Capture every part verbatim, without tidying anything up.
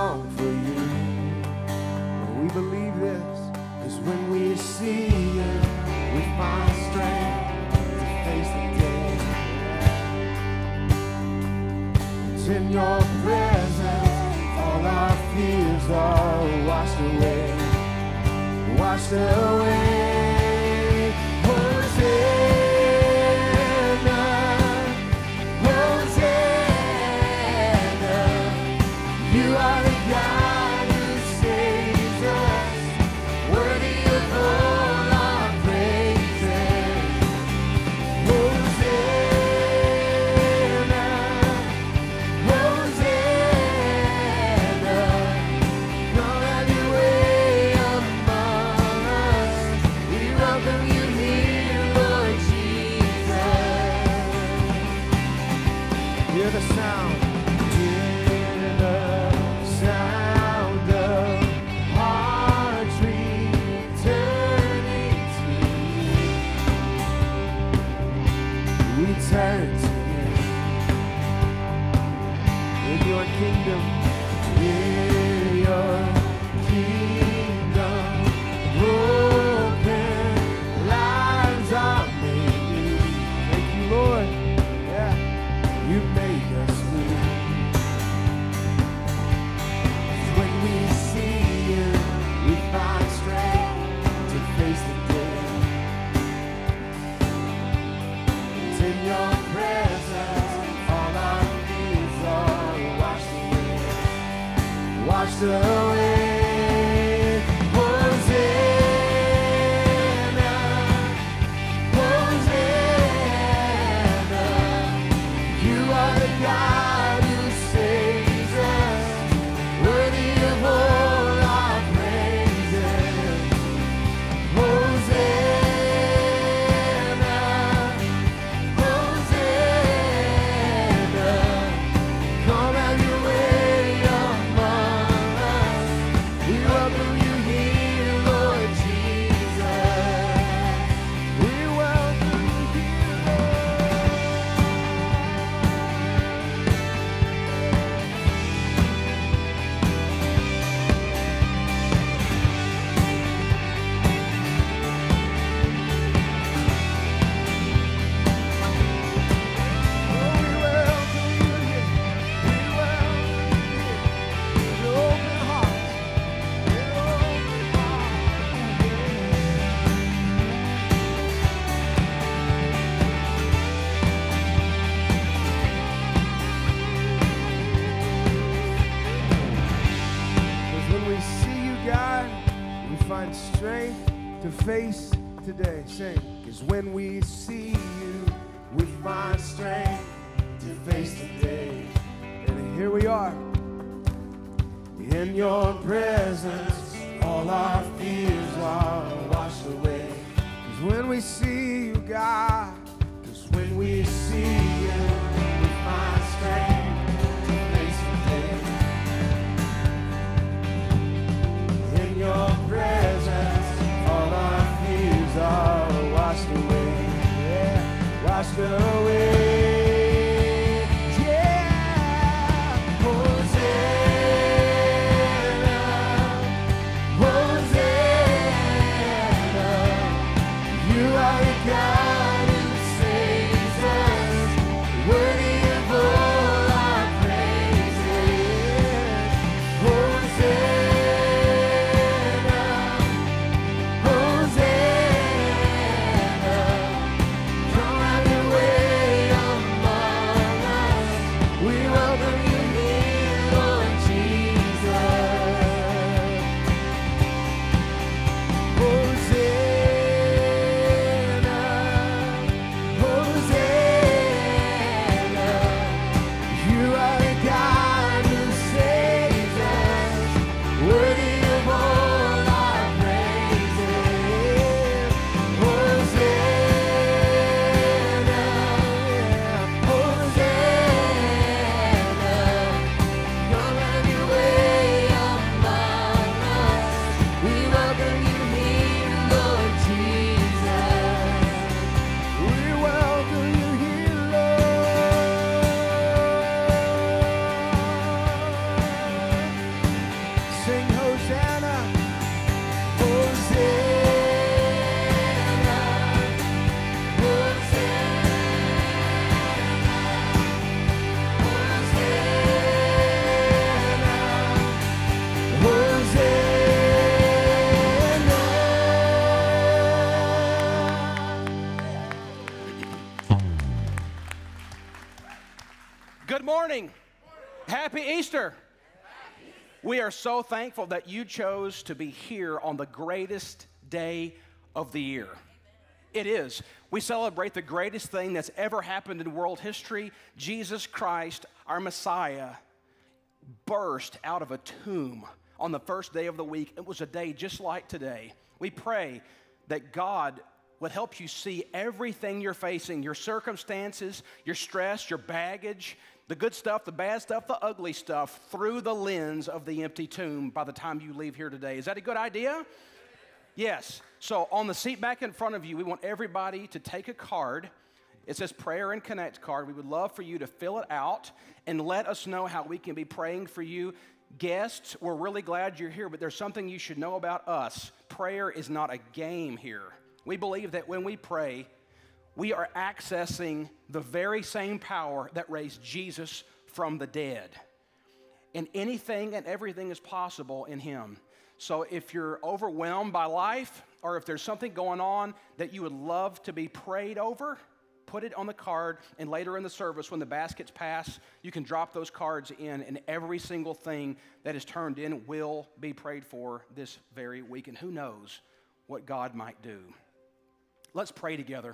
long for you. We believe this, cause when we see you, we find strength to face the day. It's in your presence, all our fears are washed away, washed away. Hosanna, Hosanna, you are the God who saves us, worthy of all our praises. Hosanna, Hosanna, come have your way among us. We welcome you here, Lord Jesus. Hear the sound. Hear the sound of hearts returning to you. We turn to you. In your kingdom, in your kingdom, broken lives are made new. Thank you, Lord. Yeah, you made us new. When we see you, we find strength to face the day. It's in your presence, all our fears are washed away, washed away. Hosanna, Hosanna, you are the God who saves us, worthy of all our praises. Hosanna, Hosanna, come have your way among us. We welcome you here, Lord Jesus. We welcome you here, Lord. Oh, we welcome you here. We welcome you here. With open hearts, with open Because when we see you, God, we find strength to face today. Sing. Because when we see you, we find strength to face the day. And here we are. In your presence, all our fears are washed away. Because when we see you, God, because when we see you, we find strength to face the day. In your presence, all our fears are washed away, yeah, washed away. Yeah, Hosanna, Hosanna, you are the God who saves us, worthy of all our praises. Hosanna, Hosanna, come have your way morning. Happy Easter. We are so thankful that you chose to be here on the greatest day of the year. It is. We celebrate the greatest thing that's ever happened in world history. Jesus Christ, our Messiah, burst out of a tomb on the first day of the week. It was a day just like today. We pray that God would help you see everything you're facing, your circumstances, your stress, your baggage, the good stuff, the bad stuff, the ugly stuff, through the lens of the empty tomb by the time you leave here today. Is that a good idea? Yes. So on the seat back in front of you, we want everybody to take a card. It says Prayer and Connect card. We would love for you to fill it out and let us know how we can be praying for you. Guests, we're really glad you're here, but there's something you should know about us. Prayer is not a game here. We believe that when we pray, we are accessing the very same power that raised Jesus from the dead. And anything and everything is possible in Him. So if you're overwhelmed by life, or if there's something going on that you would love to be prayed over, put it on the card, and later in the service, when the baskets pass, you can drop those cards in, and every single thing that is turned in will be prayed for this very week. And who knows what God might do. Let's pray together.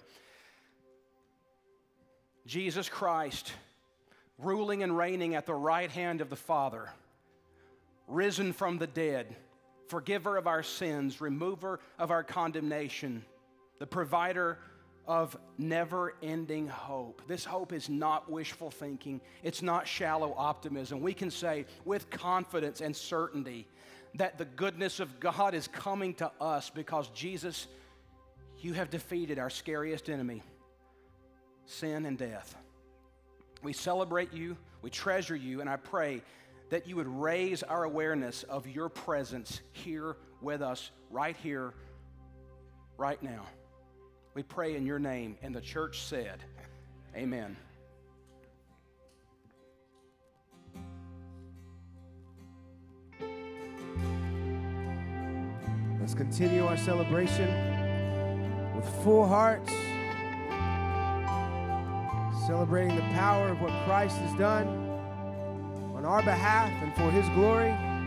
Jesus Christ, ruling and reigning at the right hand of the Father, risen from the dead, forgiver of our sins, remover of our condemnation, the provider of never-ending hope. This hope is not wishful thinking. It's not shallow optimism. We can say with confidence and certainty that the goodness of God is coming to us because Jesus, you have defeated our scariest enemy, sin and death. We celebrate you, we treasure you, and I pray that you would raise our awareness of your presence here with us, right here, right now. We pray in your name, and the church said, amen. Let's continue our celebration with full hearts, celebrating the power of what Christ has done on our behalf and for His glory.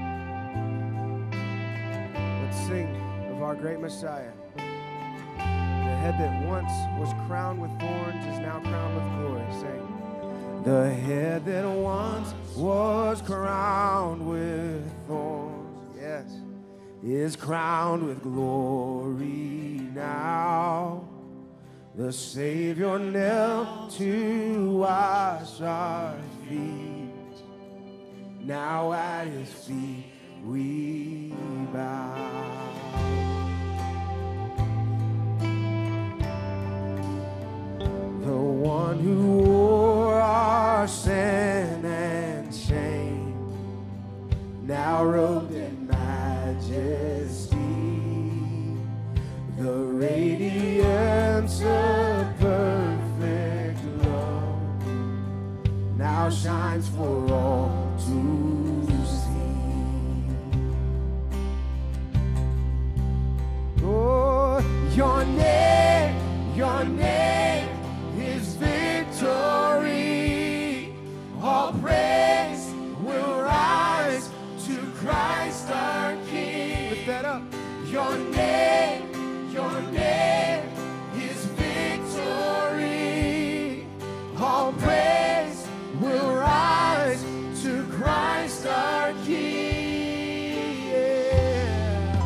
Let's sing of our great Messiah. The head that once was crowned with thorns is now crowned with glory. Sing. The head that once was crowned with thorns, yes, is crowned with glory now. The Savior knelt to wash our feet. Now at His feet we bow. The one who wore our sin and shame, now robed in majesty, the radiance of perfect love now shines for all to see. Oh, your name, your name is victory. All praise will rise to Christ our King. Lift that up. Your name, your name is victory. All praise will rise to Christ our King. Yeah.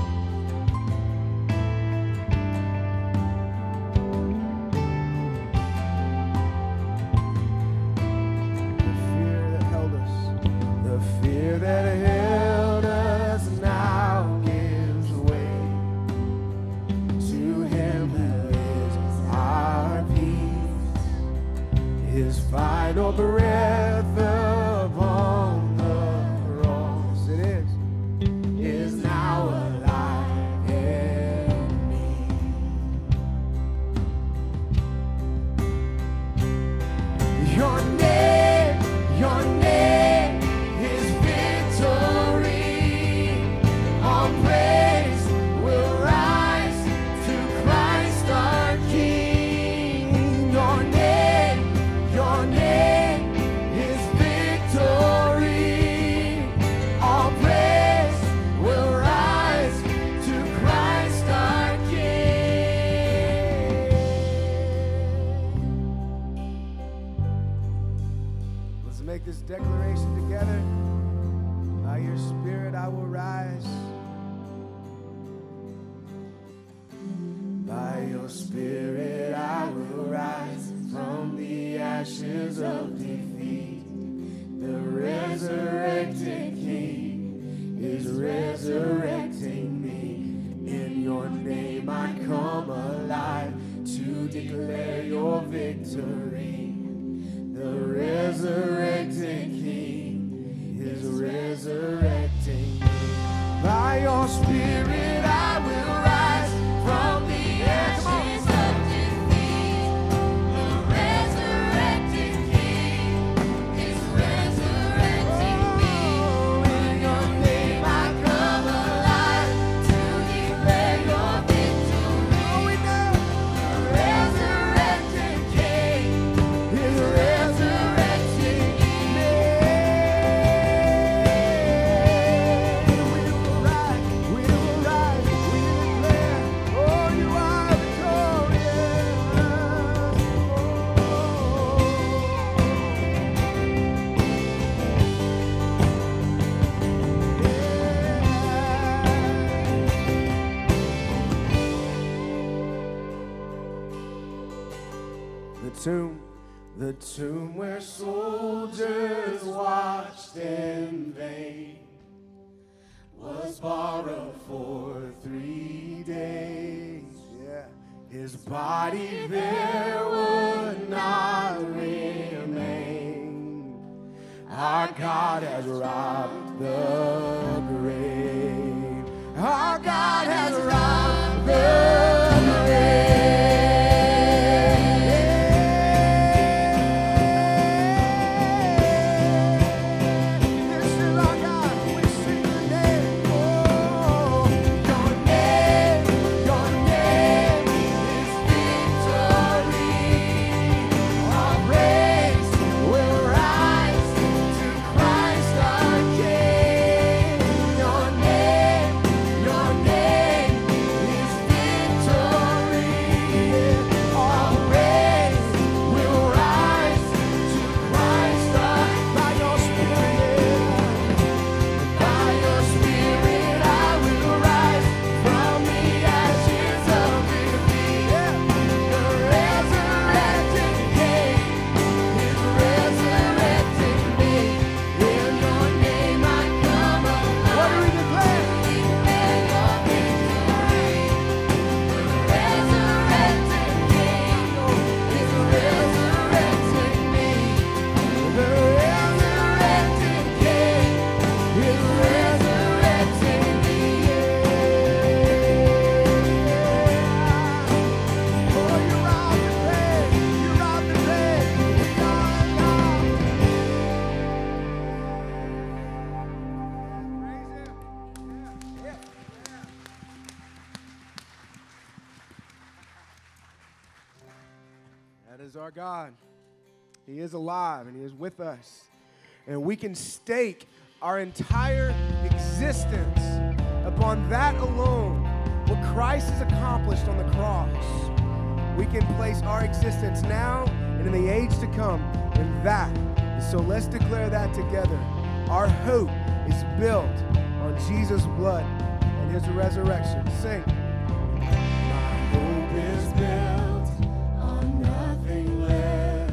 The fear that held us, the fear that held us now gives way to Him rise. By your Spirit I will rise from the ashes of defeat. The resurrected King is resurrecting me. In your name I come alive to declare your victory. The resurrected King is resurrecting me. By your Spirit I will rise from the ashes of defeat. The resurrected King is resurrecting me. In your name I come alive to declare your victory. Oh, we know the resurrected King is resurrecting me. We will rise, we will rise, we declare, oh, you are victorious. The tomb, the tomb where soldiers watched in vain was borrowed for three days. Yeah. His body there would not remain. Our God has robbed the grave. Our God has robbed the grave. This is our God. We sing your name. Oh, your name, your name is victory. Our praise will rise to Christ our King. Your name, your name is victory. Our praise will rise to Christ our by your Spirit. By your Spirit I will rise from the ashes of defeat. The resurrected King is resurrecting me. In your name I come alive. What do we declare? Declare your victory. The resurrected King is resurrecting me. The resurrected King is resurrecting me. Oh, you robbed the grave. You robbed the grave. We are alive. Praise Him. Yeah. That is our God. He is alive and He is with us. And we can stake our entire existence upon that alone, what Christ has accomplished on the cross. We can place our existence now and in the age to come in that. And so let's declare that together. Our hope is built on Jesus' blood and His resurrection. Sing. My hope is built on nothing less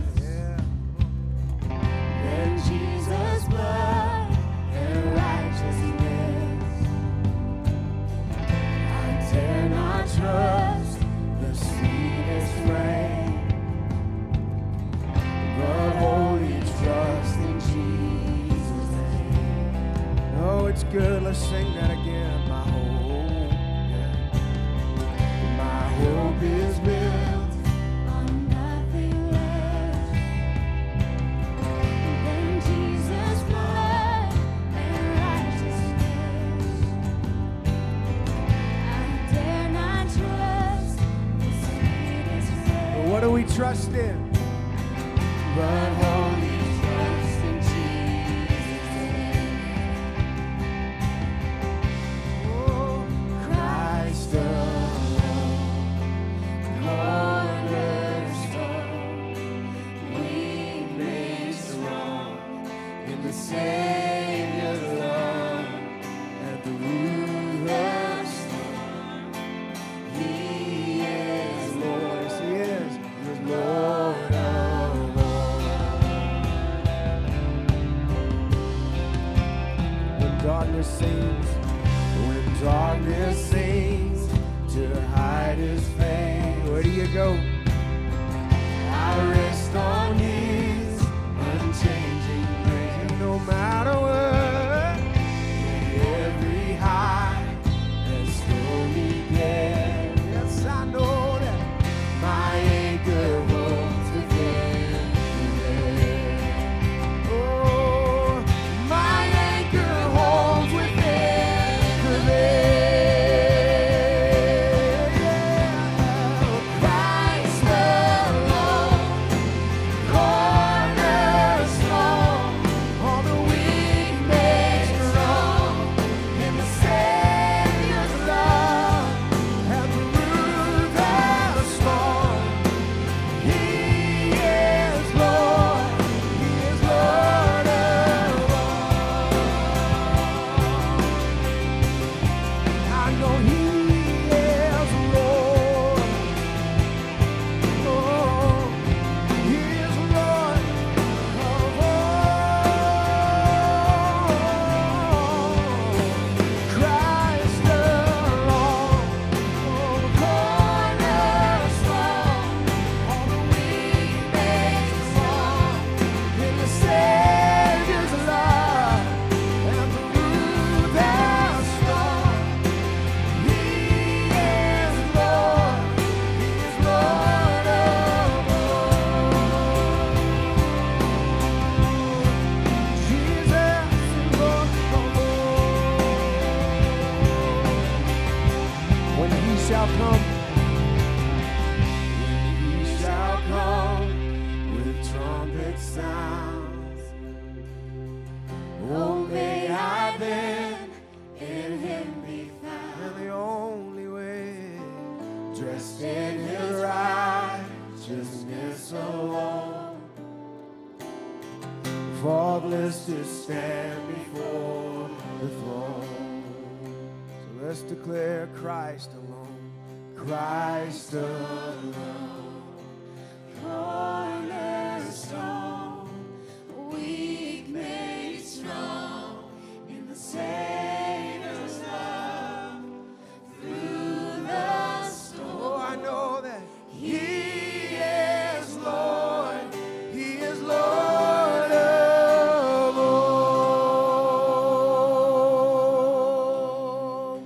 than Jesus' blood and righteousness. I dare not trust the sweetest frame, but wholly trust in Jesus' name. Oh, it's good. Let's sing that again. My hope, yeah. My hope is built On nothing less than Jesus' blood and righteousness. I dare not trust the sweetest But what do we trust in? But only trust in Jesus' name. oh, Christ alone, Cornerstone, we made strong in the Savior's love at the wings. When darkness sings to hide his face. Where do you go? I rest on his unchanging grace. And no matter what, every high has slowly get. Yes, I know that my anchor holds within me. Oh, my anchor holds within me. Christ alone, cornerstone, all the weak made strong in the Savior's love, and through the storm, He is Lord, He is Lord of all. I know He is Lord. Oh, He is Lord of all. Christ alone, oh, cornerstone, all the weak made strong in the Savior's love, and through the storm, He is Lord, He is Lord of all. Jesus is Lord of all. When He shall come, when He shall come with trumpet sounds, oh, may I then in Him be found. And the only way, dressed in His righteousness alone, faultless to stand before the throne. So let's declare Christ alone, Christ alone, cornerstone, weak made strong in the Savior's love, through the storm. Oh, I know that He is Lord, He is Lord of all.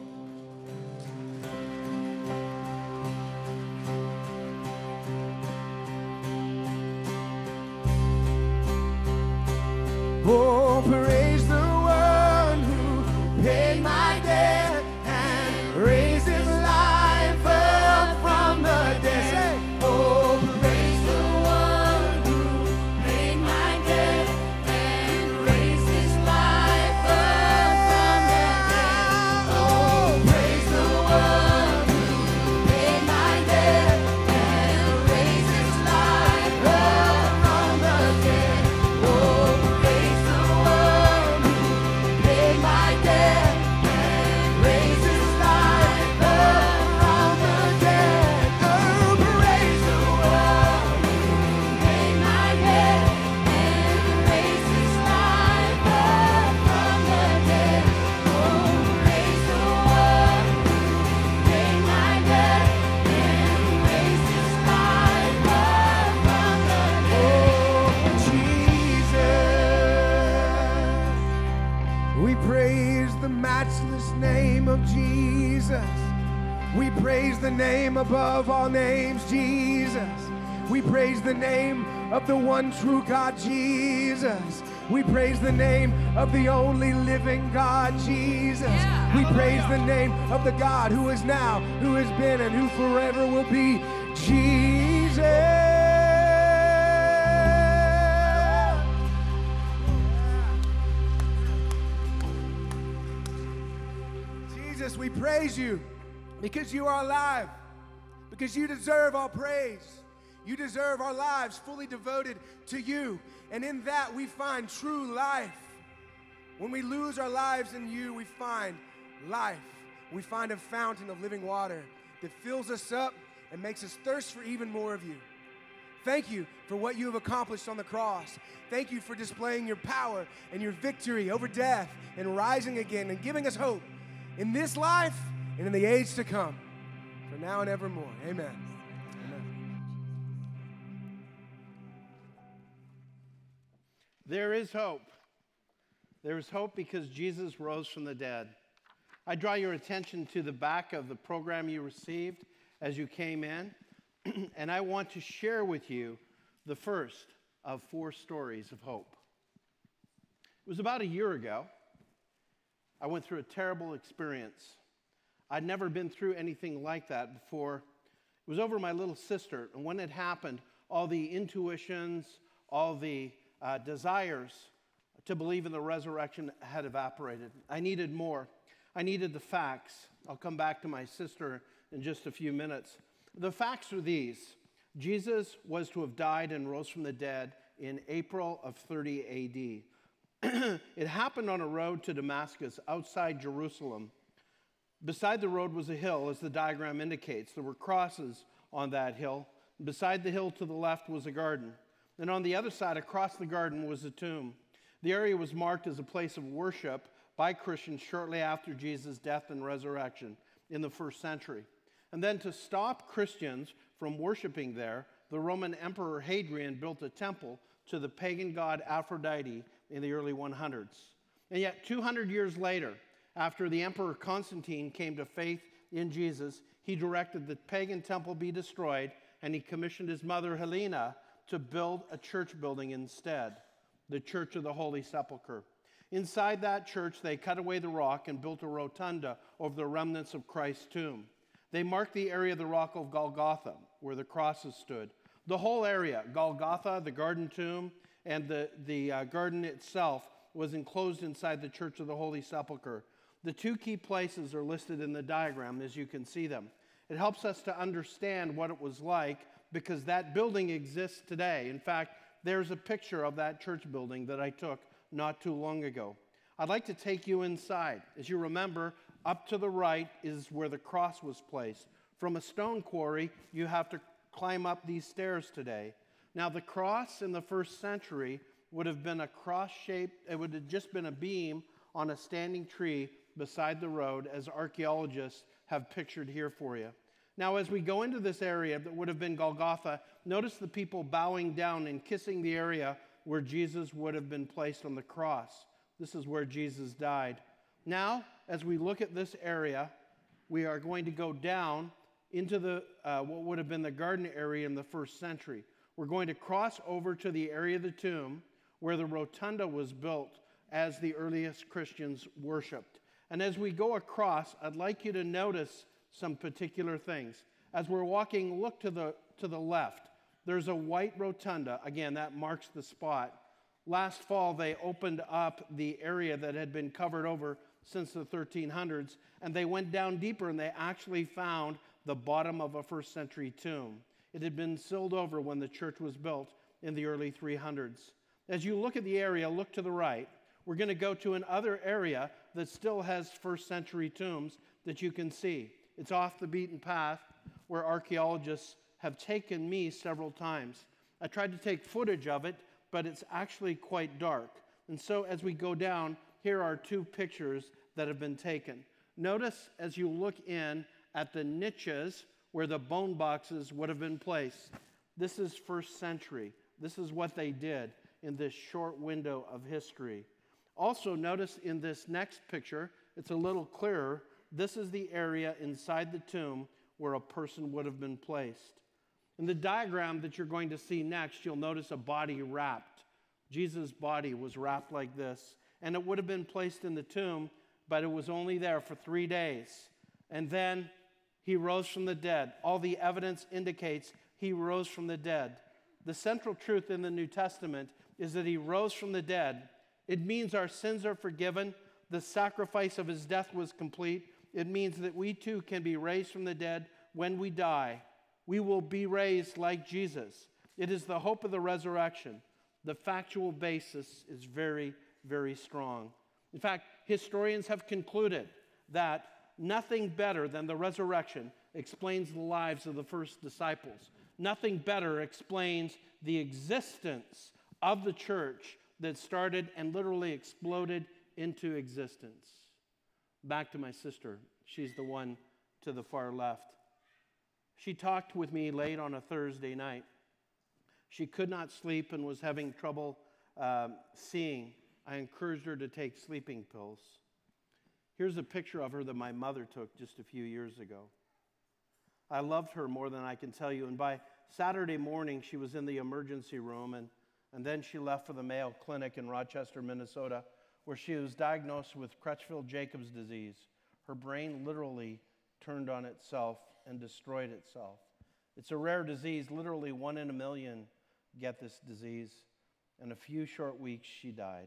Oh, praise the one who paid my debt and raised his life up from the dead. Oh, praise the one who paid my debt and raised his life up from the dead. Oh, praise the one who paid my debt and raised his life up from the dead. Oh, praise the one who paid my debt and raised his life up from the dead. Oh, praise the one who paid my debt and raised his life up from the dead. Oh, praise the one who paid my debt and raised his life up from the dead. Oh, Jesus. We praise the matchless name of Jesus. We praise the name above all names, Jesus. We praise the name of the one true God, Jesus. We praise the name of the only living God, Jesus. We praise the name of the God who is now, who has been, and who forever will be, Jesus. Jesus, we praise you because you are alive, because you deserve all praise. You deserve our lives fully devoted to you, and in that we find true life. When we lose our lives in you, we find life. We find a fountain of living water that fills us up and makes us thirst for even more of you. Thank you for what you have accomplished on the cross. Thank you for displaying your power and your victory over death and rising again and giving us hope in this life and in the age to come, for now and evermore. Amen. Amen. There is hope. There is hope because Jesus rose from the dead. I draw your attention to the back of the program you received as you came in, and I want to share with you the first of four stories of hope. It was about a year ago. I went through a terrible experience. I'd never been through anything like that before. It was over my little sister, and when it happened, all the intuitions, all the uh, desires to believe in the resurrection had evaporated. I needed more. I needed the facts. I'll come back to my sister in just a few minutes. The facts are these. Jesus was to have died and rose from the dead in April of thirty A D It happened on a road to Damascus outside Jerusalem. Beside the road was a hill, as the diagram indicates. There were crosses on that hill. Beside the hill to the left was a garden. And on the other side, across the garden, was a tomb. The area was marked as a place of worship by Christians shortly after Jesus' death and resurrection in the first century. And then to stop Christians from worshiping there, the Roman Emperor Hadrian built a temple to the pagan god Aphrodite in the early hundreds. And yet two hundred years later, after the Emperor Constantine came to faith in Jesus, he directed the pagan temple be destroyed, and he commissioned his mother Helena to build a church building instead, the Church of the Holy Sepulchre. Inside that church, they cut away the rock and built a rotunda over the remnants of Christ's tomb. They marked the area of the rock of Golgotha, where the crosses stood. The whole area, Golgotha, the garden tomb, and the, the uh, garden itself, was enclosed inside the Church of the Holy Sepulchre. The two key places are listed in the diagram, as you can see them. It helps us to understand what it was like because that building exists today. In fact, there's a picture of that church building that I took not too long ago. I'd like to take you inside. As you remember, up to the right is where the cross was placed. From a stone quarry, you have to climb up these stairs today. Now, the cross in the first century would have been a cross-shaped, it would have just been a beam on a standing tree beside the road, as archaeologists have pictured here for you. Now, as we go into this area that would have been Golgotha, notice the people bowing down and kissing the area where Jesus would have been placed on the cross. This is where Jesus died. Now, as we look at this area, we are going to go down into the uh, what would have been the garden area in the first century. We're going to cross over to the area of the tomb where the rotunda was built as the earliest Christians worshipped. And as we go across, I'd like you to notice some particular things. As we're walking, look to the, to the left. There's a white rotunda. Again, that marks the spot. Last fall, they opened up the area that had been covered over since the thirteen hundreds, and they went down deeper, and they actually found the bottom of a first century tomb. It had been sealed over when the church was built in the early three hundreds. As you look at the area, look to the right. We're going to go to another area that still has first century tombs that you can see. It's off the beaten path where archaeologists have taken me several times. I tried to take footage of it, but it's actually quite dark. And so as we go down, here are two pictures that have been taken. Notice as you look in at the niches where the bone boxes would have been placed. This is first century. This is what they did in this short window of history. Also notice in this next picture, it's a little clearer. This is the area inside the tomb where a person would have been placed. In the diagram that you're going to see next, you'll notice a body wrapped. Jesus' body was wrapped like this, and it would have been placed in the tomb, but it was only there for three days. And then he rose from the dead. All the evidence indicates he rose from the dead. The central truth in the New Testament is that he rose from the dead. It means our sins are forgiven. The sacrifice of his death was complete. It means that we too can be raised from the dead when we die. We will be raised like Jesus. It is the hope of the resurrection. The factual basis is very, very strong. In fact, historians have concluded that nothing better than the resurrection explains the lives of the first disciples. Nothing better explains the existence of the church that started and literally exploded into existence. Back to my sister. She's the one to the far left. She talked with me late on a Thursday night. She could not sleep and was having trouble um, seeing. I encouraged her to take sleeping pills. Here's a picture of her that my mother took just a few years ago. I loved her more than I can tell you, and by Saturday morning, she was in the emergency room, and, and then she left for the Mayo Clinic in Rochester, Minnesota, where she was diagnosed with Crutchfield-Jacobs disease. Her brain literally turned on itself and destroyed itself. It's a rare disease. Literally one in a million get this disease. In a few short weeks, she died.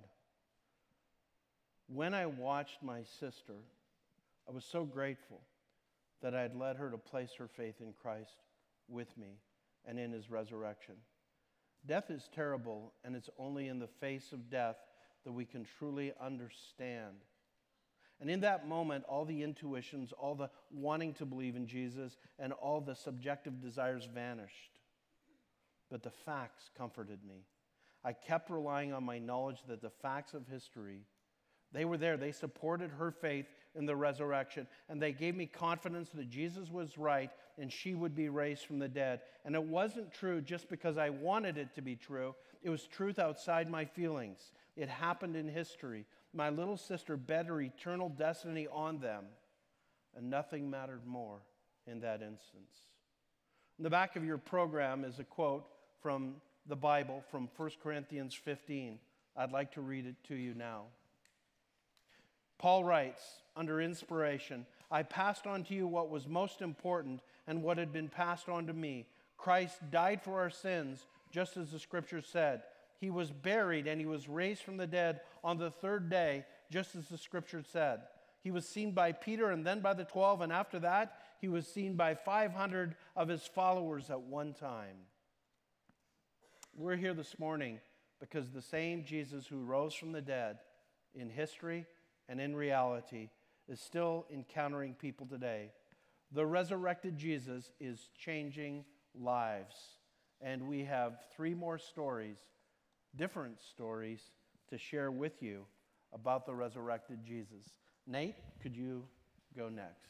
When I watched my sister, I was so grateful that I had led her to place her faith in Christ with me and in his resurrection. Death is terrible, and it's only in the face of death that we can truly understand. And in that moment, all the intuitions, all the wanting to believe in Jesus, and all the subjective desires vanished. But the facts comforted me. I kept relying on my knowledge that the facts of history, they were there. They supported her faith in the resurrection, and they gave me confidence that Jesus was right and she would be raised from the dead. And it wasn't true just because I wanted it to be true. It was truth outside my feelings. It happened in history. My little sister bet her eternal destiny on them, and nothing mattered more in that instance. In the back of your program is a quote from the Bible from First Corinthians fifteen. I'd like to read it to you now. Paul writes, under inspiration, I passed on to you what was most important and what had been passed on to me. Christ died for our sins, just as the scripture said. He was buried and he was raised from the dead on the third day, just as the scripture said. He was seen by Peter and then by the twelve, and after that, he was seen by five hundred of his followers at one time. We're here this morning because the same Jesus who rose from the dead in history and in reality is still encountering people today. The resurrected Jesus is changing lives. And we have three more stories, different stories, to share with you about the resurrected Jesus. Nate, could you go next?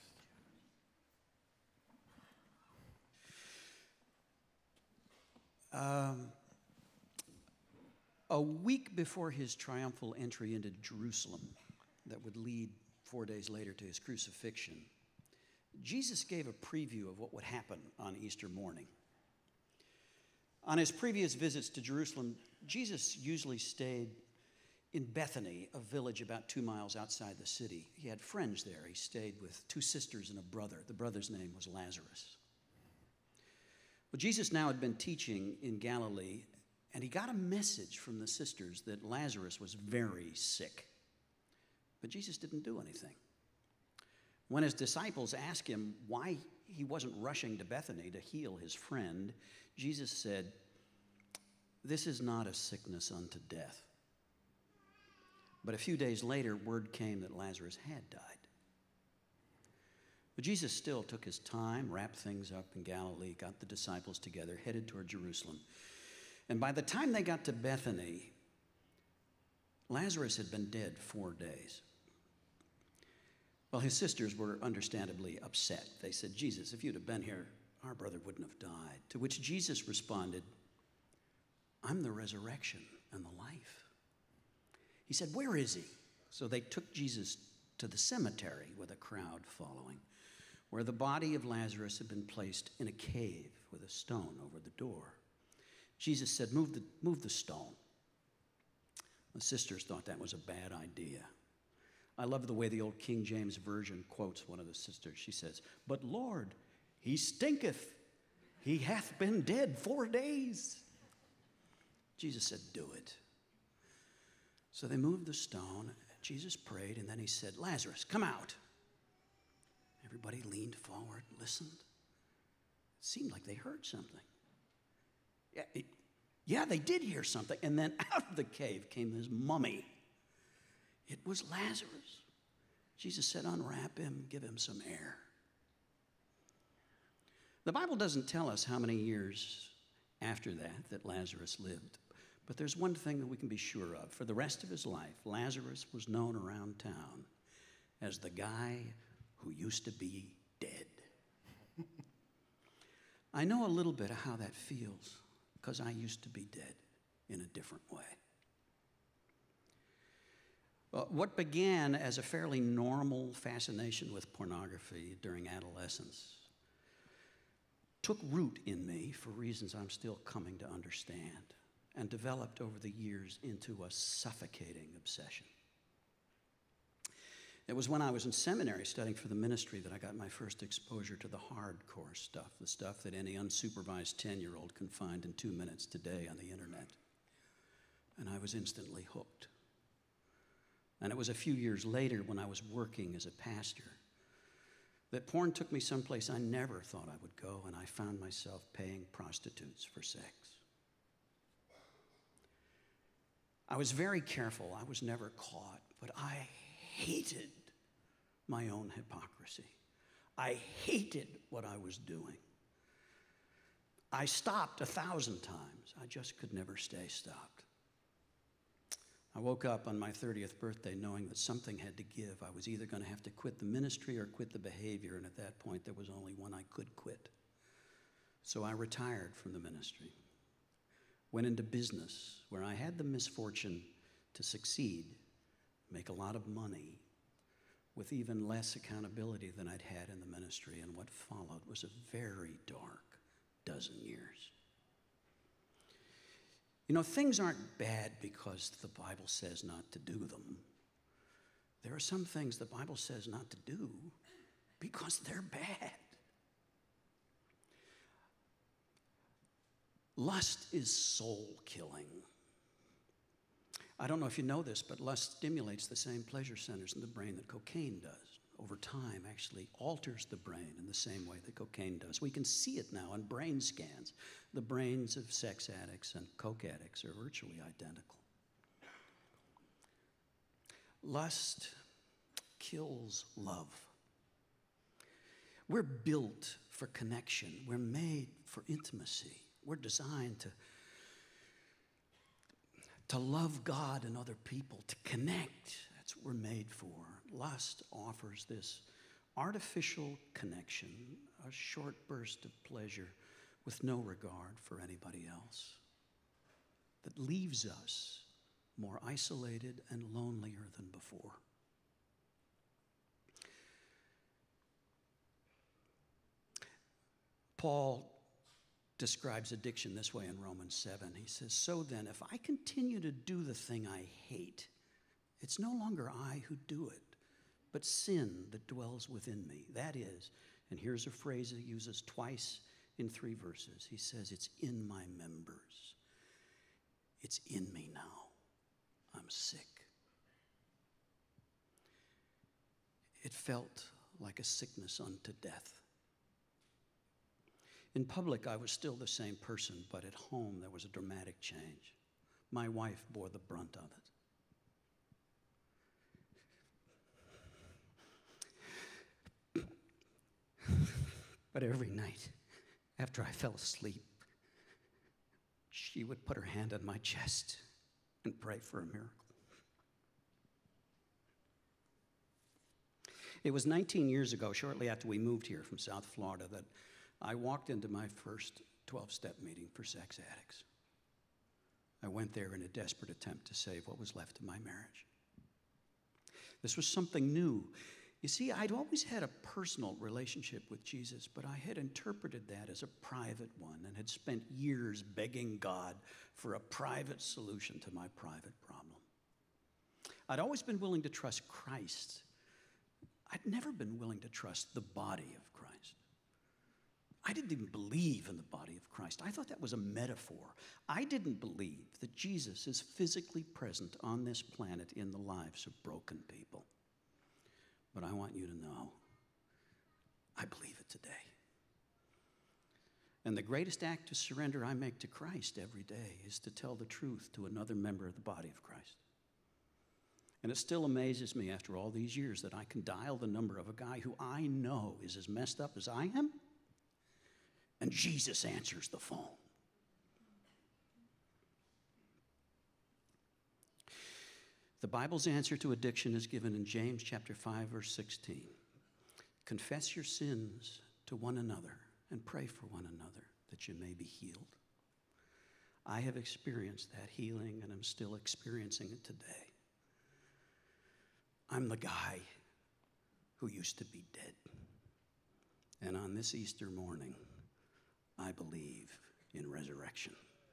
Um, a week before his triumphal entry into Jerusalem, that would lead four days later to his crucifixion, Jesus gave a preview of what would happen on Easter morning. On his previous visits to Jerusalem, Jesus usually stayed in Bethany, a village about two miles outside the city. He had friends there. He stayed with two sisters and a brother. The brother's name was Lazarus. Well, Jesus now had been teaching in Galilee, and he got a message from the sisters that Lazarus was very sick. But Jesus didn't do anything. When his disciples asked him why he wasn't rushing to Bethany to heal his friend, Jesus said, "This is not a sickness unto death." But a few days later, word came that Lazarus had died. But Jesus still took his time, wrapped things up in Galilee, got the disciples together, headed toward Jerusalem. And by the time they got to Bethany, Lazarus had been dead four days. Well, his sisters were understandably upset. They said, "Jesus, if you'd have been here, our brother wouldn't have died." To which Jesus responded, "I'm the resurrection and the life." He said, "Where is he?" So they took Jesus to the cemetery with a crowd following, where the body of Lazarus had been placed in a cave with a stone over the door. Jesus said, move the, move the stone. The sisters thought that was a bad idea. I love the way the old King James Version quotes one of the sisters. She says, "But Lord, he stinketh. He hath been dead four days." Jesus said, "Do it." So they moved the stone. Jesus prayed, and then he said, "Lazarus, come out." Everybody leaned forward, listened. It seemed like they heard something. Yeah, it, yeah, they did hear something. And then out of the cave came this mummy. It was Lazarus. Jesus said, "Unwrap him, give him some air." The Bible doesn't tell us how many years after that that Lazarus lived, but there's one thing that we can be sure of. For the rest of his life, Lazarus was known around town as the guy who used to be dead. I know a little bit of how that feels because I used to be dead in a different way. Well, what began as a fairly normal fascination with pornography during adolescence took root in me for reasons I'm still coming to understand, and developed over the years into a suffocating obsession. It was when I was in seminary studying for the ministry that I got my first exposure to the hardcore stuff, the stuff that any unsupervised ten-year-old can find in two minutes today on the internet. And I was instantly hooked. And it was a few years later when I was working as a pastor that porn took me someplace I never thought I would go, and I found myself paying prostitutes for sex. I was very careful. I was never caught, but I hated my own hypocrisy. I hated what I was doing. I stopped a thousand times. I just could never stay stopped. I woke up on my thirtieth birthday knowing that something had to give. I was either going to have to quit the ministry or quit the behavior, and at that point there was only one I could quit. So I retired from the ministry, went into business where I had the misfortune to succeed, make a lot of money, with even less accountability than I'd had in the ministry, and what followed was a very dark dozen years. You know, things aren't bad because the Bible says not to do them. There are some things the Bible says not to do because they're bad. Lust is soul-killing. I don't know if you know this, but lust stimulates the same pleasure centers in the brain that cocaine does. Over time, actually alters the brain in the same way that cocaine does. We can see it now on brain scans. The brains of sex addicts and coke addicts are virtually identical. Lust kills love. We're built for connection. We're made for intimacy. We're designed to, to love God and other people, to connect. That's what we're made for. Lust offers this artificial connection, a short burst of pleasure with no regard for anybody else, that leaves us more isolated and lonelier than before. Paul describes addiction this way in Romans seven. He says, "So then, if I continue to do the thing I hate, it's no longer I who do it, but sin that dwells within me. That is," and here's a phrase he uses twice in three verses. He says, "It's in my members. It's in me now. I'm sick." It felt like a sickness unto death. In public, I was still the same person, but at home, there was a dramatic change. My wife bore the brunt of it. But every night, after I fell asleep, she would put her hand on my chest and pray for a miracle. It was nineteen years ago, shortly after we moved here from South Florida, that I walked into my first twelve-step meeting for sex addicts. I went there in a desperate attempt to save what was left of my marriage. This was something new. You see, I'd always had a personal relationship with Jesus, but I had interpreted that as a private one and had spent years begging God for a private solution to my private problem. I'd always been willing to trust Christ. I'd never been willing to trust the body of Christ. I didn't even believe in the body of Christ. I thought that was a metaphor. I didn't believe that Jesus is physically present on this planet in the lives of broken people. But I want you to know, I believe it today. And the greatest act of surrender I make to Christ every day is to tell the truth to another member of the body of Christ. And it still amazes me after all these years that I can dial the number of a guy who I know is as messed up as I am, and Jesus answers the phone. The Bible's answer to addiction is given in James chapter five, verse sixteen. Confess your sins to one another and pray for one another that you may be healed. I have experienced that healing, and I'm still experiencing it today. I'm the guy who used to be dead. And on this Easter morning, I believe in resurrection.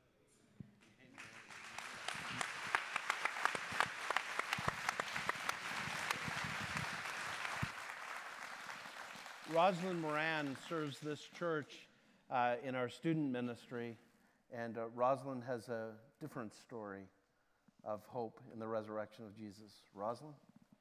Rosalind Moran serves this church uh, in our student ministry, and uh, Rosalind has a different story of hope in the resurrection of Jesus. Rosalind?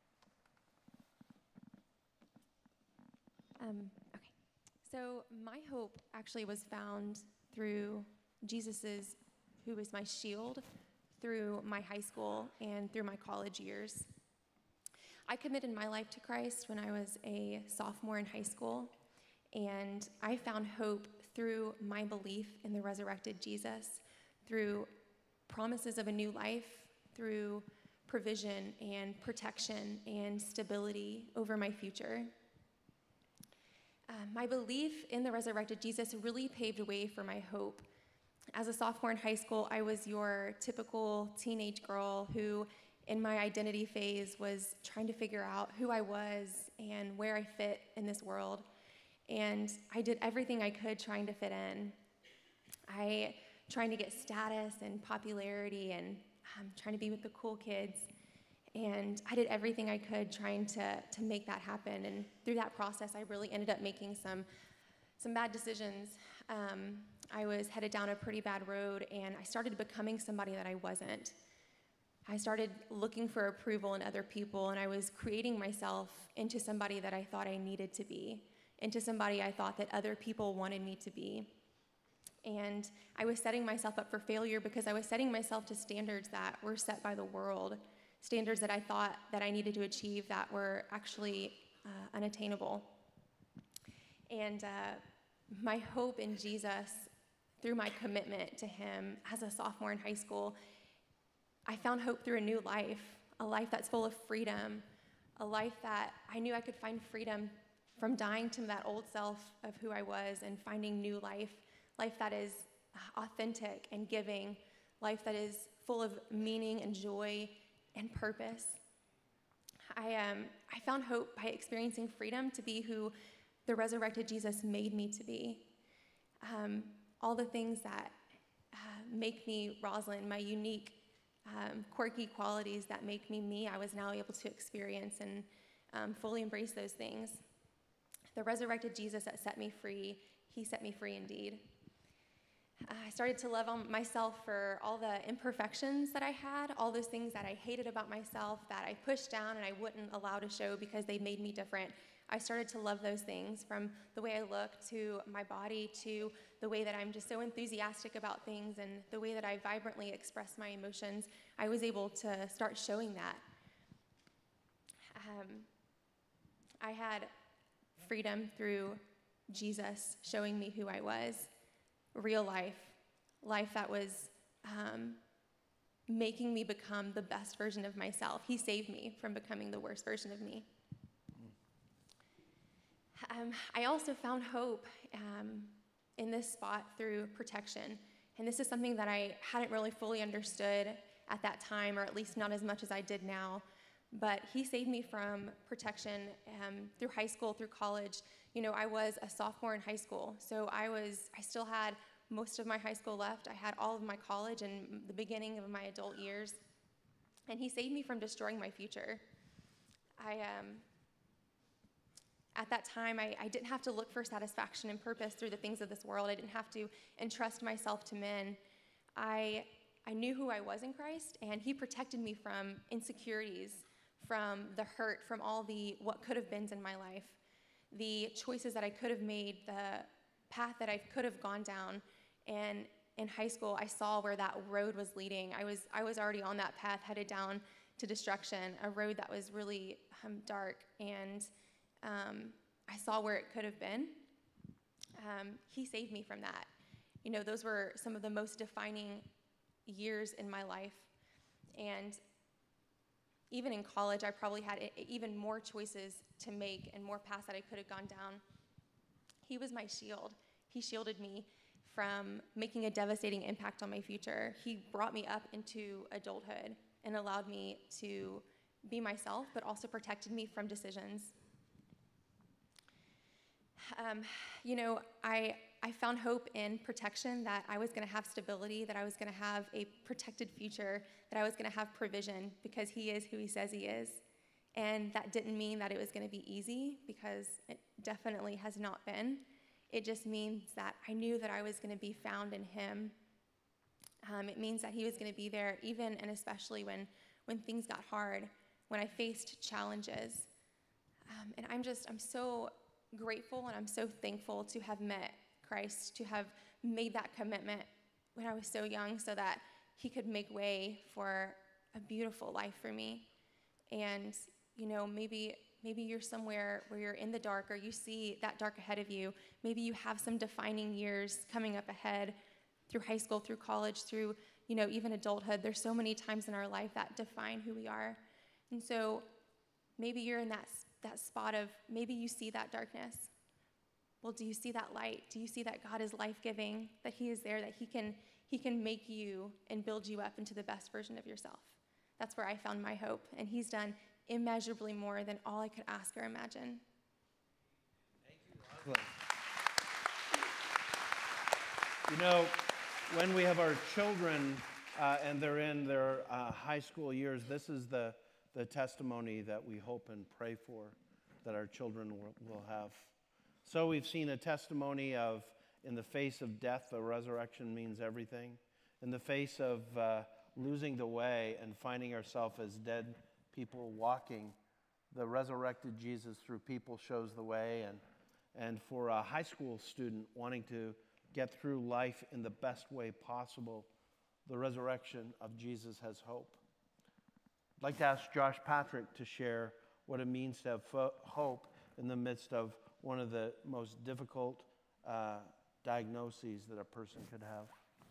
Um, okay. So my hope actually was found through Jesus's, who was my shield, through my high school and through my college years. I committed my life to Christ when I was a sophomore in high school, and I found hope through my belief in the resurrected Jesus, through promises of a new life, through provision and protection and stability over my future. Uh, my belief in the resurrected Jesus really paved a way for my hope. As a sophomore in high school, I was your typical teenage girl who, in my identity phase, was trying to figure out who I was and where I fit in this world. And I did everything I could trying to fit in. I trying to get status and popularity and um, trying to be with the cool kids. And I did everything I could trying to, to make that happen. And through that process, I really ended up making some, some bad decisions. Um, I was headed down a pretty bad road, and I started becoming somebody that I wasn't. I started looking for approval in other people, and I was creating myself into somebody that I thought I needed to be, into somebody I thought that other people wanted me to be. And I was setting myself up for failure because I was setting myself to standards that were set by the world, standards that I thought that I needed to achieve that were actually uh, unattainable. And uh, my hope in Jesus, through my commitment to him as a sophomore in high school, I found hope through a new life, a life that's full of freedom, a life that I knew I could find freedom from dying to that old self of who I was and finding new life, life that is authentic and giving, life that is full of meaning and joy and purpose. I, um, I found hope by experiencing freedom to be who the resurrected Jesus made me to be. Um, all the things that uh, make me Rosalind, my unique, um, quirky qualities that make me me, I was now able to experience and um, fully embrace those things. The resurrected Jesus that set me free, he set me free indeed. Uh, I started to love on myself for all the imperfections that I had, all those things that I hated about myself, that I pushed down and I wouldn't allow to show because they made me different. I started to love those things, from the way I look to my body to the way that I'm just so enthusiastic about things and the way that I vibrantly express my emotions. I was able to start showing that. Um, I had freedom through Jesus showing me who I was, real life, life that was um, making me become the best version of myself. He saved me from becoming the worst version of me. Um, I also found hope um, in this spot through protection. And this is something that I hadn't really fully understood at that time, or at least not as much as I did now. But he saved me from protection um, through high school, through college. You know, I was a sophomore in high school, so I was, I still had most of my high school left. I had all of my college and the beginning of my adult years. And he saved me from destroying my future. I, um, At that time, I, I didn't have to look for satisfaction and purpose through the things of this world. I didn't have to entrust myself to men. I, I knew who I was in Christ, and he protected me from insecurities, from the hurt, from all the what could have beens in my life, the choices that I could have made, the path that I could have gone down. And in high school, I saw where that road was leading. I was, I was already on that path headed down to destruction, a road that was really um, dark, and Um, I saw where it could have been. um, he saved me from that. You know, those were some of the most defining years in my life. And even in college, I probably had e- even more choices to make and more paths that I could have gone down. He was my shield. He shielded me from making a devastating impact on my future. He brought me up into adulthood and allowed me to be myself, but also protected me from decisions. Um, you know, I, I found hope in protection, that I was going to have stability, that I was going to have a protected future, that I was going to have provision, because he is who he says he is. And that didn't mean that it was going to be easy, because it definitely has not been. It just means that I knew that I was going to be found in him. Um, it means that he was going to be there even and especially when, when things got hard, when I faced challenges. Um, and I'm just, I'm so grateful and I'm so thankful to have met Christ, to have made that commitment when I was so young so that he could make way for a beautiful life for me. And, you know, maybe maybe you're somewhere where you're in the dark, or you see that dark ahead of you. Maybe you have some defining years coming up ahead through high school, through college, through, you know, even adulthood. There's so many times in our life that define who we are. And so maybe you're in that, that spot of, maybe you see that darkness. Well, do you see that light? Do you see that God is life-giving, that he is there, that he can, he can make you and build you up into the best version of yourself? That's where I found my hope, and he's done immeasurably more than all I could ask or imagine. Thank you, Leslie. You know, when we have our children uh, and they're in their uh, high school years, this is the, the testimony that we hope and pray for, that our children will, will have. So we've seen a testimony of, in the face of death, the resurrection means everything. In the face of uh, losing the way and finding ourselves as dead people walking, the resurrected Jesus through people shows the way. And, and for a high school student wanting to get through life in the best way possible, the resurrection of Jesus has hope. I'd like to ask Josh Patrick to share what it means to have fo- hope in the midst of one of the most difficult uh, diagnoses that a person could have.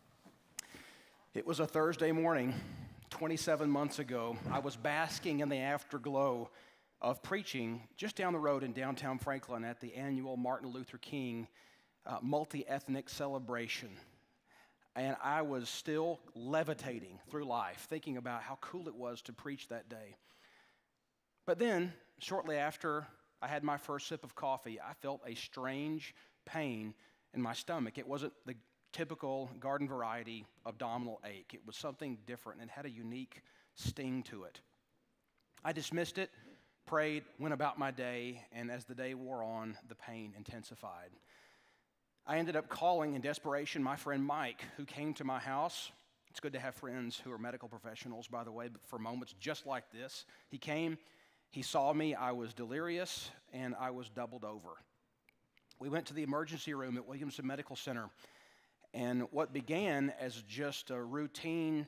It was a Thursday morning, twenty-seven months ago. I was basking in the afterglow of preaching just down the road in downtown Franklin at the annual Martin Luther King uh, multi-ethnic celebration. And I was still levitating through life, thinking about how cool it was to preach that day. But then, shortly after I had my first sip of coffee, I felt a strange pain in my stomach. It wasn't the typical garden variety abdominal ache. It was something different and had a unique sting to it. I dismissed it, prayed, went about my day, and as the day wore on, the pain intensified. I ended up calling in desperation my friend Mike, who came to my house. It's good to have friends who are medical professionals, by the way, but for moments just like this. He came, he saw me, I was delirious, and I was doubled over. We went to the emergency room at Williamson Medical Center, and what began as just a routine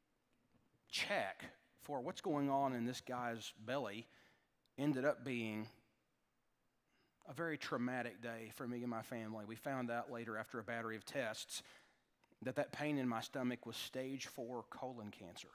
check for what's going on in this guy's belly ended up being a very traumatic day for me and my family. We found out later, after a battery of tests, that that pain in my stomach was stage four colon cancer.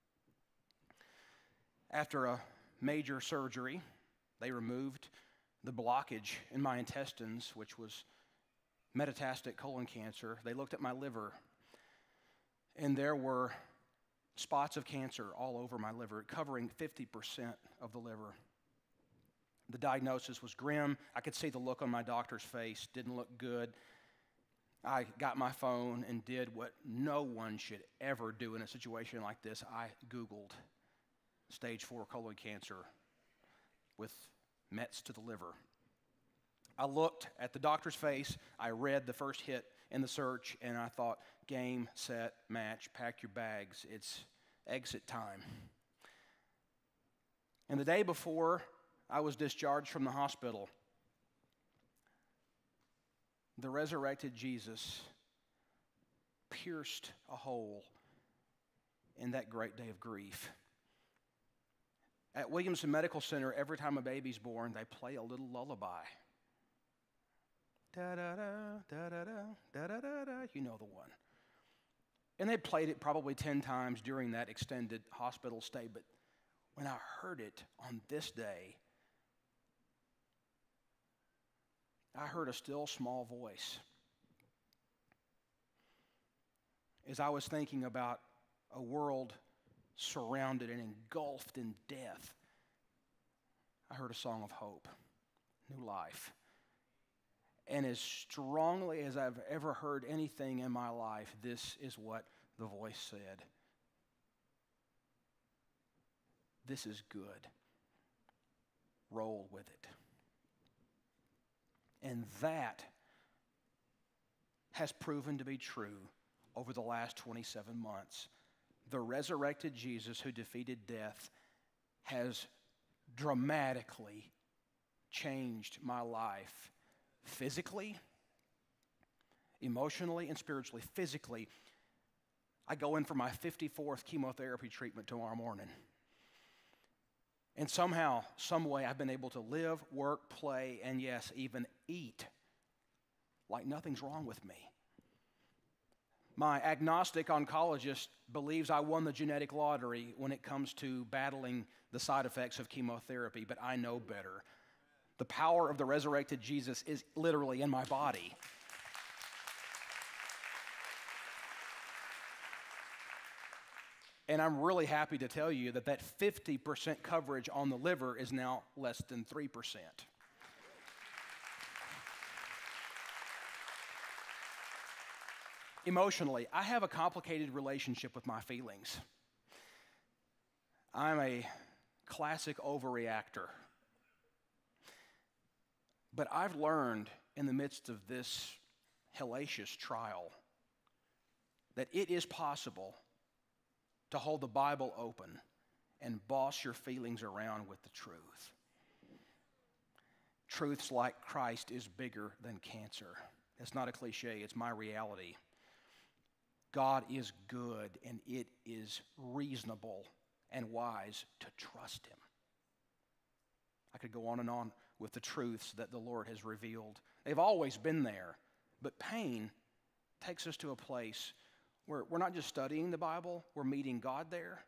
After a major surgery, they removed the blockage in my intestines, which was metastatic colon cancer. They looked at my liver, and there were spots of cancer all over my liver, covering fifty percent of the liver. The diagnosis was grim. I could see the look on my doctor's face. Didn't look good. I got my phone and did what no one should ever do in a situation like this. I Googled stage four colon cancer with mets to the liver. I looked at the doctor's face. I read the first hit in the search, and I thought, game, set, match, pack your bags. It's exit time. And the day before I was discharged from the hospital, the resurrected Jesus pierced a hole in that great day of grief. At Williamson Medical Center, every time a baby's born, they play a little lullaby Da-da-da, da-da-da, da-da-da-da. You know the one. And they played it probably ten times during that extended hospital stay, but when I heard it on this day, I heard a still small voice. As I was thinking about a world surrounded and engulfed in death, I heard a song of hope, new life. And as strongly as I've ever heard anything in my life, this is what the voice said. This is good. Roll with it. And that has proven to be true over the last twenty-seven months. The resurrected Jesus who defeated death has dramatically changed my life. Physically, emotionally, and spiritually. Physically, I go in for my fifty-fourth chemotherapy treatment tomorrow morning. And somehow, some way, I've been able to live, work, play, and yes, even eat like nothing's wrong with me. My agnostic oncologist believes I won the genetic lottery when it comes to battling the side effects of chemotherapy, but I know better. The power of the resurrected Jesus is literally in my body. And I'm really happy to tell you that that fifty percent coverage on the liver is now less than three percent. Emotionally, I have a complicated relationship with my feelings. I'm a classic overreactor. But I've learned in the midst of this hellacious trial that it is possible to hold the Bible open and boss your feelings around with the truth. Truths like Christ is bigger than cancer. It's not a cliche, it's my reality. God is good, and it is reasonable and wise to trust Him. I could go on and on with the truths that the Lord has revealed. They've always been there, but pain takes us to a place where we're not just studying the Bible, we're meeting God there.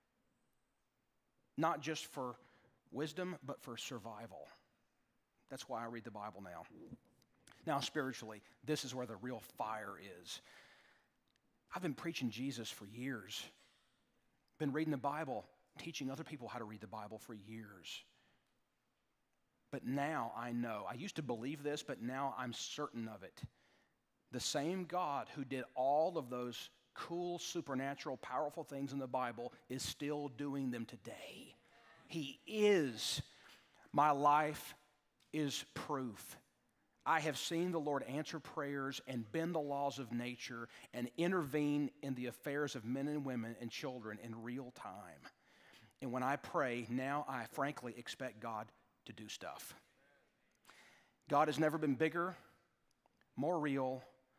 Not just for wisdom, but for survival. That's why I read the Bible now. Now, spiritually, this is where the real fire is. I've been preaching Jesus for years. Been reading the Bible, teaching other people how to read the Bible for years. But now I know. I used to believe this, but now I'm certain of it. The same God who did all of those cool, supernatural, powerful things in the Bible is still doing them today. He is. My life is proof. I have seen the Lord answer prayers and bend the laws of nature and intervene in the affairs of men and women and children in real time. And when I pray, now I frankly expect God to do stuff. God has never been bigger, more real,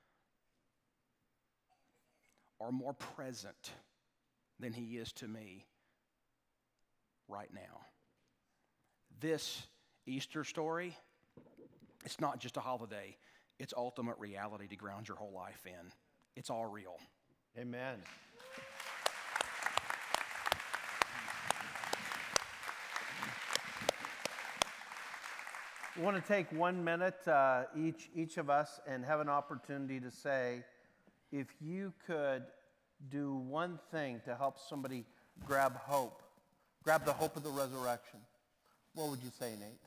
or more present than He is to me right now. This Easter story, it's not just a holiday, it's ultimate reality to ground your whole life in. It's all real. Amen. We want to take one minute, uh, each, each of us, and have an opportunity to say, if you could do one thing to help somebody grab hope, grab the hope of the resurrection, what would you say, Nate?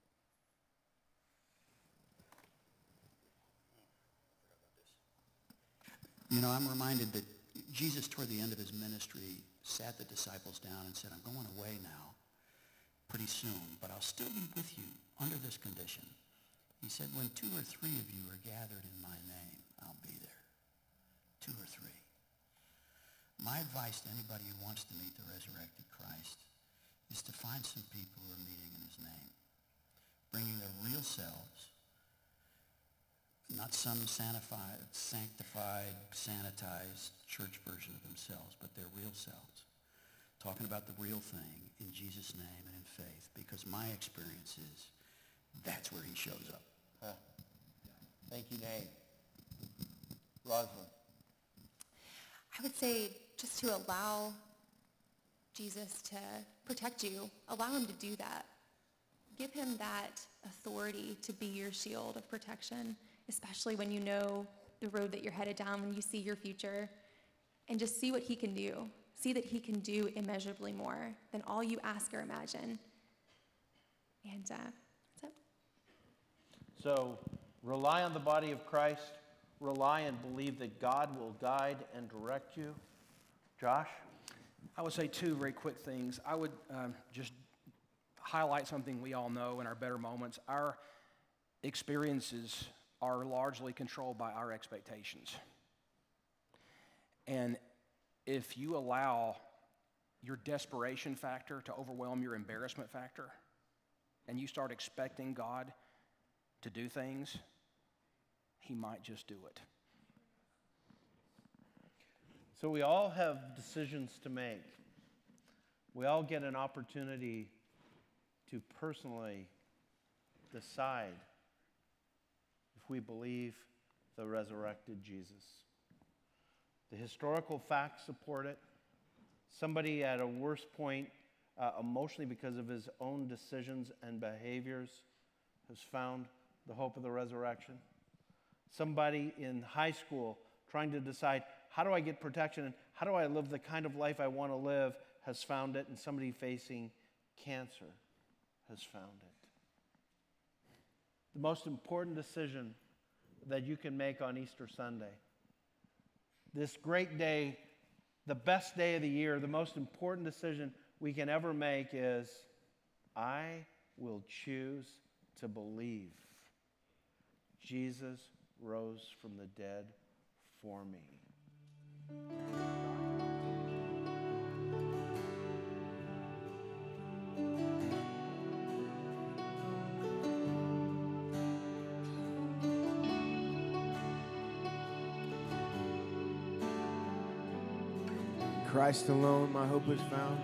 You know, I'm reminded that Jesus, toward the end of his ministry, sat the disciples down and said, I'm going away now pretty soon, but I'll still be with you under this condition. He said, when two or three of you are gathered in my name, I'll be there. Two or three. My advice to anybody who wants to meet the resurrected Christ is to find some people who are meeting in his name, bringing their real selves, not some sanctified, sanctified, sanitized church version of themselves, but their real selves. Talking about the real thing in Jesus' name and in faith, because my experience is that's where he shows up. Uh, Thank you, Nate. Rosalind. I would say just to allow Jesus to protect you. Allow him to do that. Give him that authority to be your shield of protection, especially when you know the road that you're headed down, when you see your future, and just see what he can do. See that he can do immeasurably more than all you ask or imagine. And uh, that's it. So rely on the body of Christ. Rely and believe that God will guide and direct you. Josh? I would say two very quick things. I would um, just highlight something we all know in our better moments. Our experiences are largely controlled by our expectations. And if you allow your desperation factor to overwhelm your embarrassment factor, and you start expecting God to do things, he might just do it. So we all have decisions to make. We all get an opportunity to personally decide if we believe the resurrected Jesus. The historical facts support it. Somebody at a worse point uh, emotionally because of his own decisions and behaviors has found the hope of the resurrection. Somebody in high school trying to decide, how do I get protection and how do I live the kind of life I want to live, has found it. And somebody facing cancer has found it. The most important decision that you can make on Easter Sunday, this great day, the best day of the year, the most important decision we can ever make is, I will choose to believe Jesus rose from the dead for me. Christ alone, my hope is found.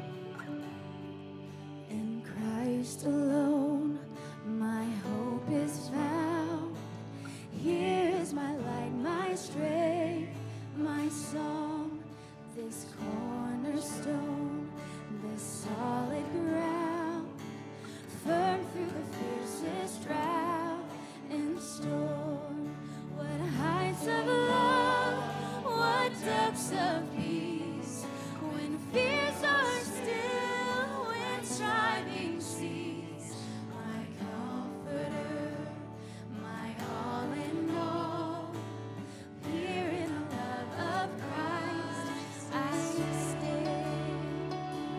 In Christ alone, my hope is found. Here is my light, my strength, my song, this cornerstone, this solid ground, firm through the fiercest drought and storm. What heights of love, what depths of peace, when fears are still, when striving cease. My comforter, my all in all, here in the love of Christ I stand.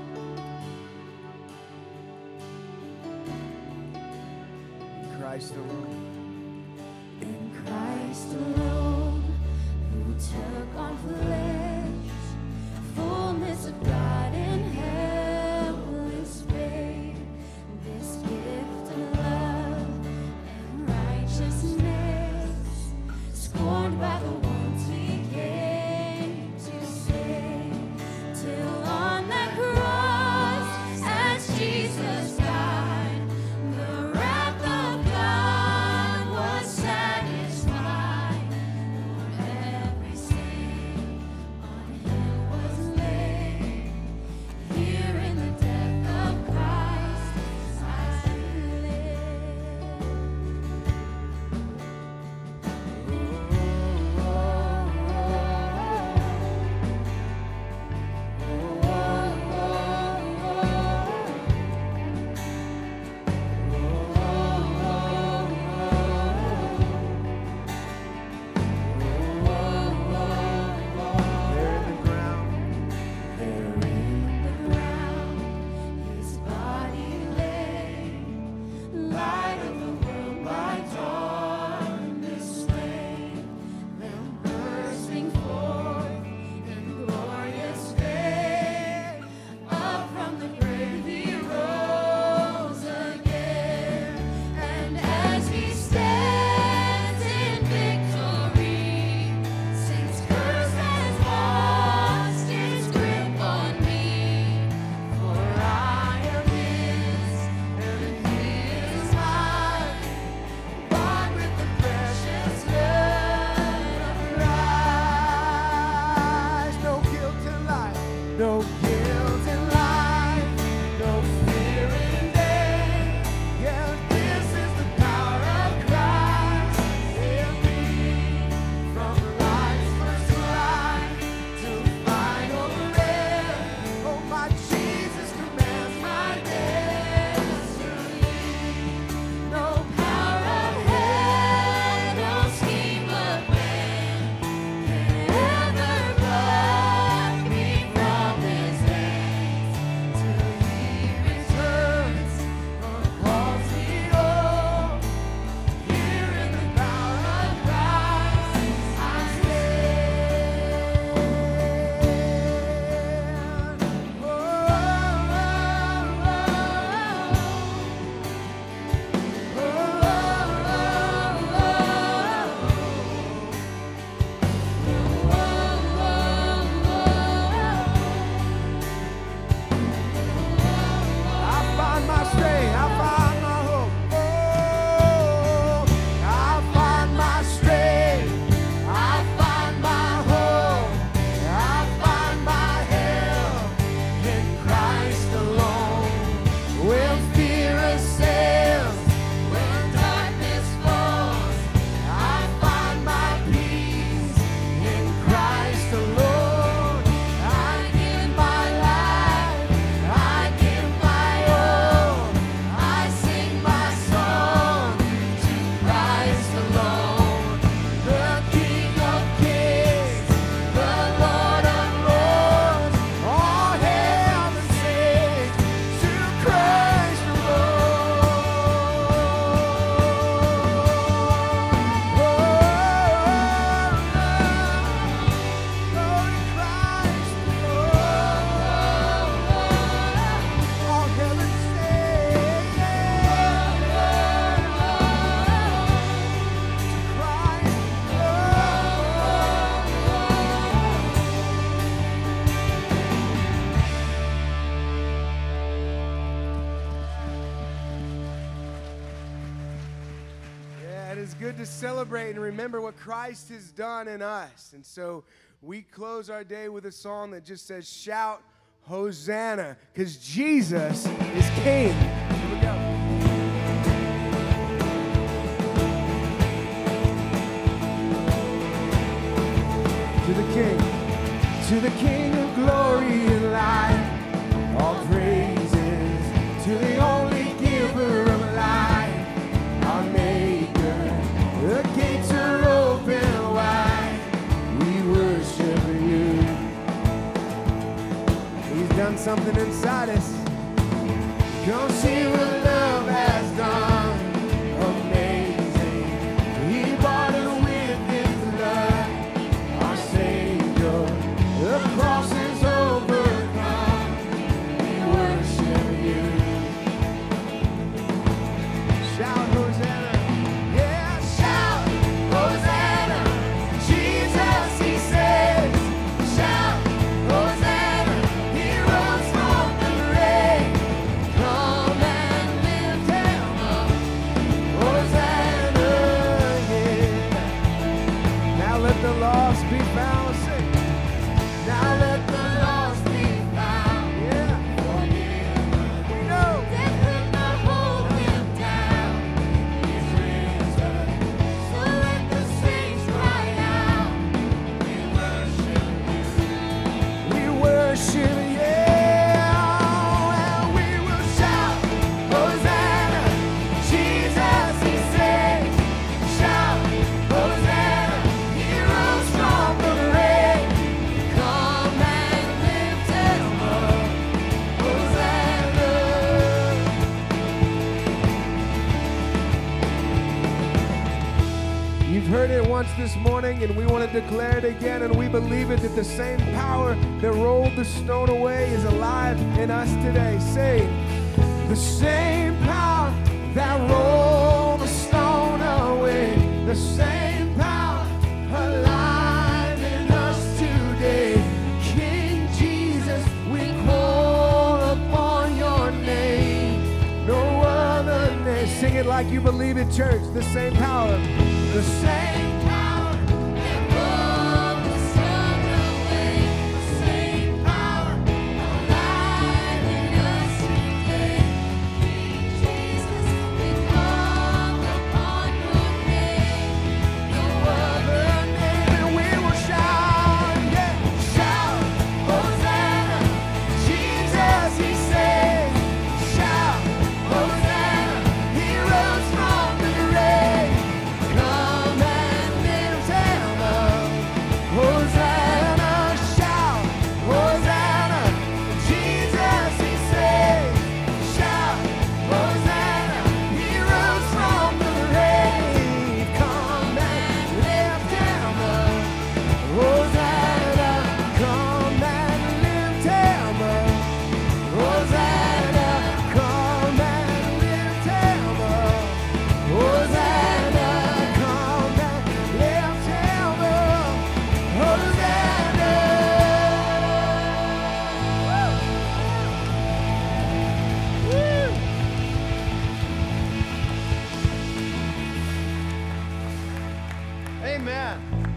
Christ alone. In Christ alone, who took on flesh, fullness of God in helpless babe, this gift of love and righteousness, scorned by the ones he came to save, till on that cross, as Jesus died, the wrath of God was satisfied. For every sin on him was laid, good to celebrate and remember what Christ has done in us. And so we close our day with a song that just says, shout, Hosanna, because Jesus is King. Here we go. To the King, to the King of glory and light, all praises to the only giver of life, our Maker. The gates are open wide, we worship you. He's done something inside us. Come see what love has done. Amazing. He bought it with his blood, our Savior. The cross is overcome. We worship you. Shout Hosanna. Yeah, shout Hosanna. Jesus, he says. Shout Hosanna. He rose from the grave. Come and lift him up. Hosanna, yeah. Now let the lost be found. Sing. Now let the lost be found. Yeah. Forgiven. We know. Death could not hold him down. He's risen. So let the saints cry out. We worship you. We worship, yeah, and we will shout, Hosanna, Jesus, he says, shout, Hosanna, he rose from the grave, come and lift him up, Hosanna. You've heard it once this morning, and we want to declare it again, and we believe it that the same power that rolled the stone away is alive in us today. Say, the same power that rolled the stone away, the same power alive in us today. King Jesus, we call upon your name, no other name. Sing it like you believe it, church. The same power, the same power that rolled the stone away, the same power alive in us today. King Jesus, we call upon your name. No other name, and we will shout, yeah, shout, Hosanna, Jesus, he says, shout, Hosanna, he rose from the grave, come and lift him up, Hosanna, shout, Hosanna, Jesus, he says, shout, Hosanna, he rose from the grave, come and lift him up, Hosanna, come and lift him up, Hosanna, come and lift him up, Hosanna, come and lift him up, Hosanna. Woo! Woo! Amen.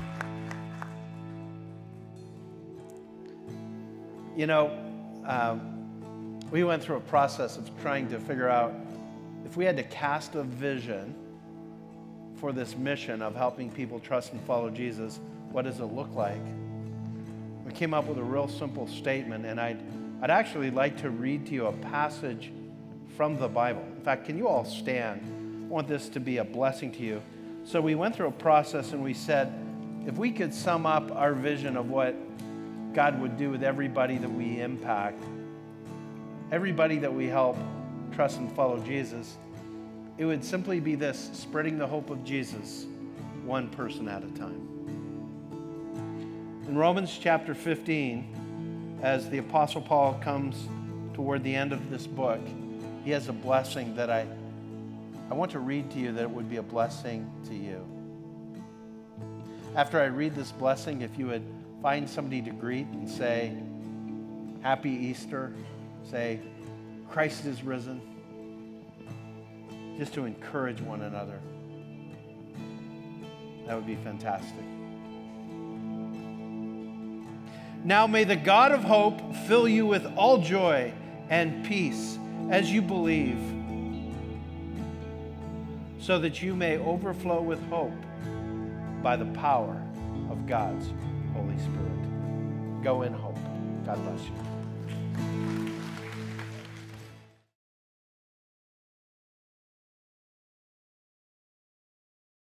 You know, um, we went through a process of trying to figure out if we had to cast a vision for this mission of helping people trust and follow Jesus, what does it look like? We came up with a real simple statement, and I'd, I'd actually like to read to you a passage from the Bible. In fact, can you all stand? I want this to be a blessing to you. So we went through a process and we said, if we could sum up our vision of what God would do with everybody that we impact, everybody that we help trust and follow Jesus, it would simply be this: spreading the hope of Jesus one person at a time. In Romans chapter fifteen, as the Apostle Paul comes toward the end of this book, he has a blessing that I, I want to read to you, that it would be a blessing to you. After I read this blessing, if you would find somebody to greet and say, Happy Easter, say, Christ is risen, just to encourage one another. That would be fantastic. Now may the God of hope fill you with all joy and peace as you believe, so that you may overflow with hope by the power of God's Holy Spirit. Go in hope. God bless you.